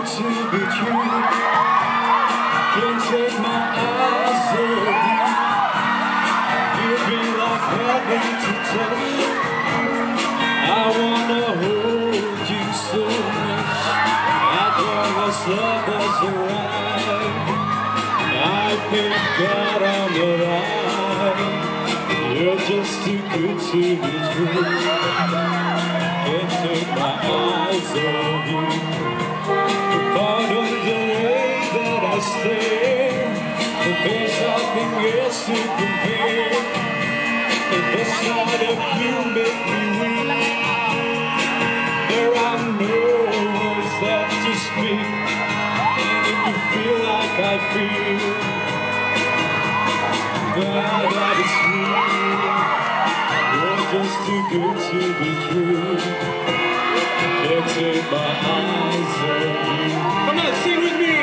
good to be true. Can't take my eyes off you. You'll be like heaven to touch. I wanna hold you so much. As long as love has arrived, I thank God I'm alive. You're just too good to be true. Can't take my eyes off you. Pardon the way that I stare, but there's nothing else to compare. The sight of you make me weak. There are no words left to speak. And if you feel like I feel, that is real. You're just too good to be true. Can't take my eyes off you. Come on, sing with me!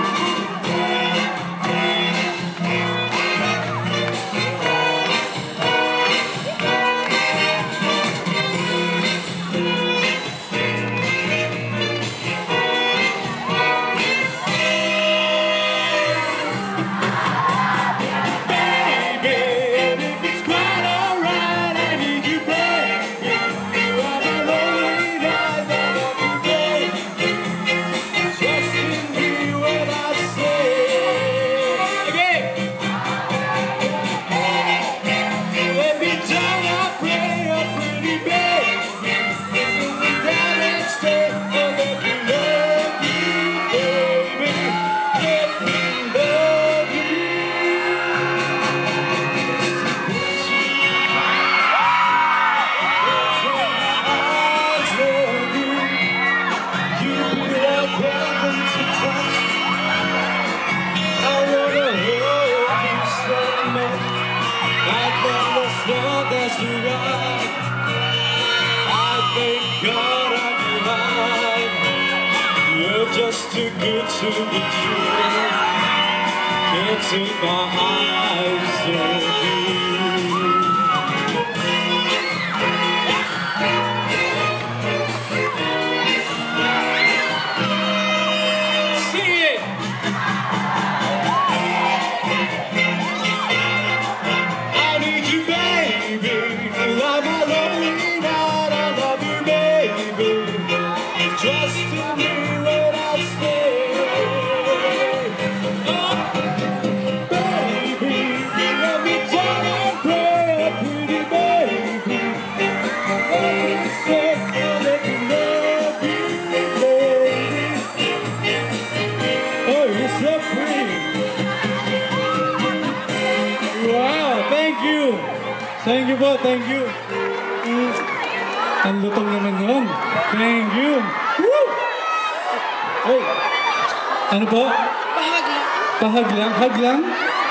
That's right. I thank God I'm alive. You're just too good to be true. Can't take my eyes off you. Sing it. I need you, baby. Trust in me when I stay. Oh, baby, let me down and pray, pretty baby. Let me say, let me love you, baby. Oh, you're so pretty. Wow, thank you. Thank you po, thank you. Ang lutong naman yun. Thank you. Woo! Hey, ano po? Pahag lang. Pahag lang? Hag lang?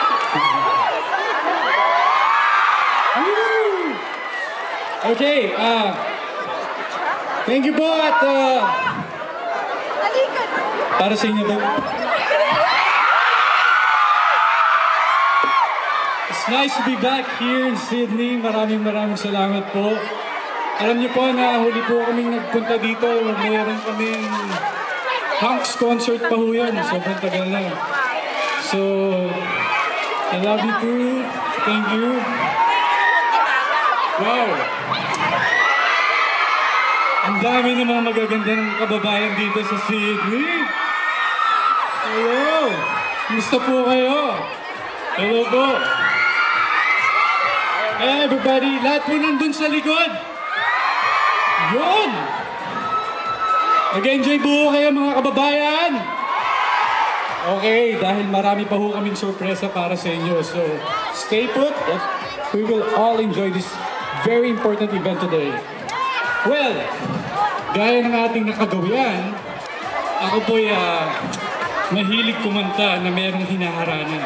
Okay, thank you po at para sa inyo po. It's nice to be back here in Sydney. Maraming salamat po. Alam niyo po na huli po kaming nagpunta dito. Mayroon kaming Hunks concert pa ho yan. Sobrang tagal na. So, I love you too. Thank you. Wow. Ang dami ng mga magaganda ng kababayan dito sa Sydney. Hello. Kumusta po kayo? Hello po. Hey everybody, lahat po nandun sa likod. Yun! Nag-enjoy po kayo mga kababayan? Okay, dahil marami pa ho kaming sorpresa para sa inyo. So, stay put. We will all enjoy this very important event today. Well, gaya ng ating nakagawian, ako po'y mahilig kumanta na mayroong hinaharana.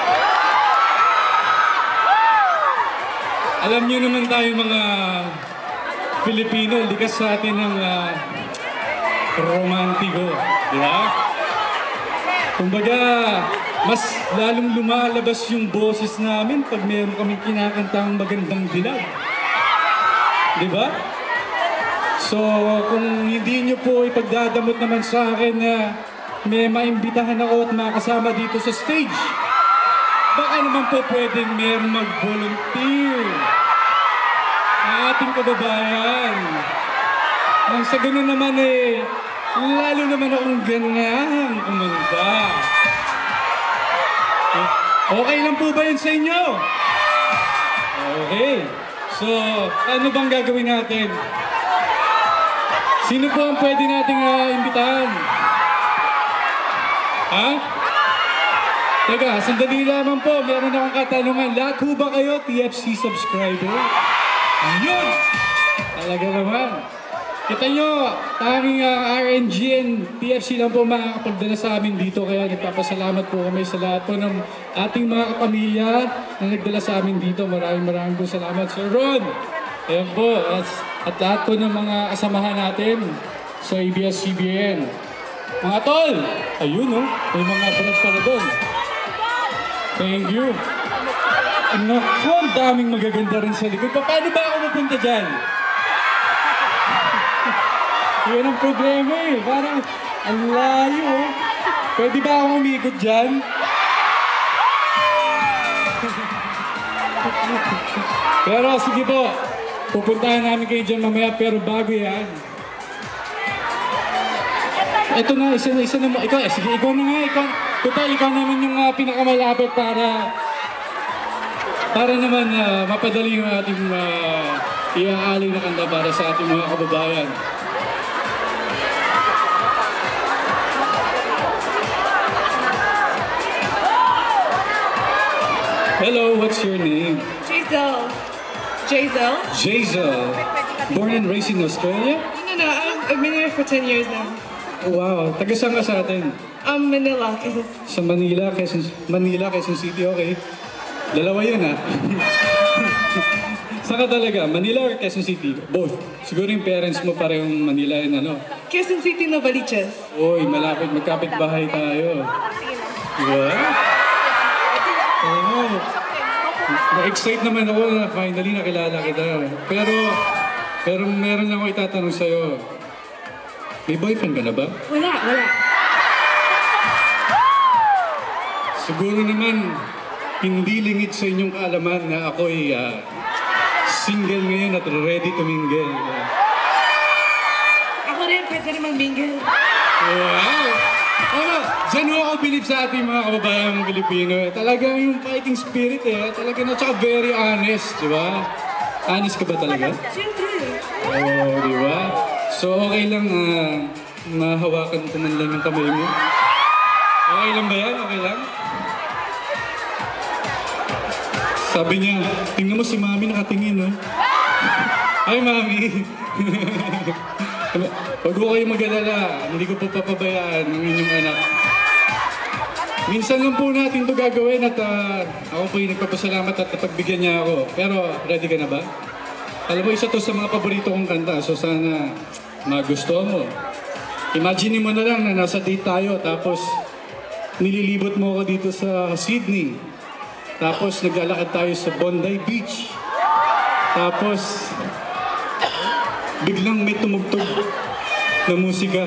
Alam niyo naman tayo mga Pilipino, likas sa atin ng romantiko, di ba? Kumbaga, mas lalong lumalabas yung boses namin pag meron kaming kinakantang magandang dilag. Di ba? So, kung hindi nyo po ipagdadamot naman sa akin na may maimbitahan ako at makasama dito sa stage. Baka naman po pwedeng meron mag-volunteer ang ating kababayan. Nang sa ganun naman lalo naman akong ganang kumanda. Okay lang po ba yun sa inyo? Okay. So, ano bang gagawin natin? Sino po ang pwede nating imbitahan? Ha? Teka, sandali lamang po. Meron akong katanungan. Lahat po ba kayo TFC subscriber? Yun! Talaga naman. Kita nyo, tanging RNG TFC lang po makakapagdala sa amin dito. Kaya nagpapasalamat po kami sa lahat po ng ating mga kapamilya na nagdala sa amin dito. Maraming po salamat, Sir Ron. Ayan po. At lahat po ng mga kasamahan natin sa ABS-CBN. Mga tol! Ayun may mga brad pala doon. Thank you. Naku, ang daming magaganda rin sa likod. Paano ba ako mapunta dyan? Yan ang problema Parang ang layo. Pwede ba akong umikot dyan? Pero sige po. Pupuntahan namin kayo dyan mamaya. Pero bago yan. Ito na, isa na mo. Sige, ikaw na nga. Ikaw naman yung pinakamalapit para naman mapadali yung ating iaalay na kanta para sa ating mga kababayan. Hello, what's your name? Jazel. Jazel? Jazel. Born and raised in Australia? No, I've been here for 10 years now. Wow, taga saan ka sa atin? Manila, Quezon. Sa Manila, Quezon City, okay. Dalawa yun Saan ka talaga? Manila or Quezon City? Both. Siguro yung parents mo parehong Manila Quezon City, Novaliches. Uy, malapit, magkapit bahay tayo. Diba? Oo. Na-excite naman ako na finally nakilala kita. Pero meron lang ako itatanong sa'yo. May boyfriend ka na ba? Wala. Siguro naman, hindi lingid sa inyong kaalaman na ako'y single ngayon at ready to mingle. Ako rin, pwede rin mag-mingle. Wow! Diyan ako bilib sa ating mga kababayang Pilipino. Talagang yung fighting spirit talaga tsaka very honest, di ba? Honest ka ba talaga? Siyempre. Oo, di ba? So okay lang mahawakan ko man lang yung kamay mo. Okay lang ba yan? Okay lang? Sabi niya, tingnan mo si Mami nakatingin, Hi, Mami! Huwag ko kayo mag-alala, hindi ko po papabayaan ng inyong anak. Minsan lang po natin ito gagawin at ako po yung nagpapasalamat at napagbigyan niya ako. Pero ready ka na ba? Alam mo, isa to sa mga paborito kong kanta, so sana magustuhan mo. Imagine mo na lang na nasa date tayo, tapos nililibot mo ako dito sa Sydney. Tapos naglalakad tayo sa Bondi Beach. Tapos biglang may tumugtog na musika.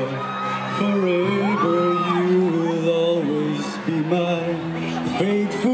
Faithful